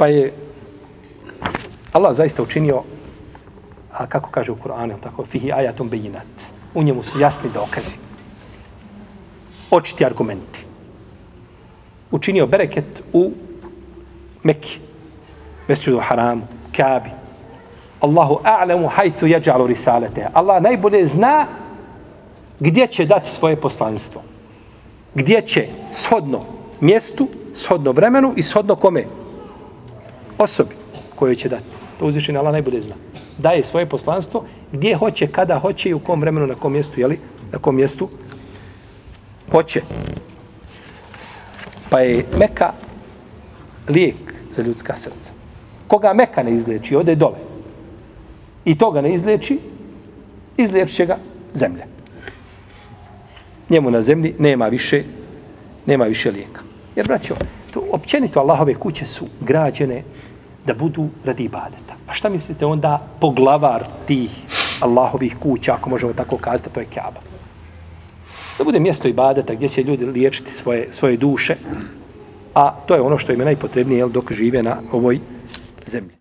Pa je Allah zaista učinio, a kako kaže u Kur'anu, tako, fihi ajatum bejinat. U njemu su jasni dokazi. Očiti argumenti. Učinio bereket u Mekki, Mesdžidu Haramu, Kabi. Allahu a'lamu hajthu yaj'alu risalatahu. Allah najbolje zna gdje će dati svoje poslanstvo. Gdje će shodno mjestu, shodno vremenu i shodno kome? Osobi koju će dati. To uzvišeni Allah najbolje zna. Daje svoje poslanstvo gdje hoće, kada hoće i u kom vremenu, na kom mjestu, jeli? Na kom mjestu hoće. Pa je Meka lijek za ljudska srca. Koga Meka ne izleči, ode dole. I toga ne izleči, izliječit će ga zemlja. Njemu na zemlji nema više lijeka. Jer, braćo, to općenito Allahove kuće su građene da budu radi ibadeta. A šta mislite onda poglavar tih Allahovih kuća, ako možemo tako kazati, to je Kaaba. Da bude mjesto ibadeta gdje će ljudi liječiti svoje duše, a to je ono što im je najpotrebnije dok žive na ovoj zemlji.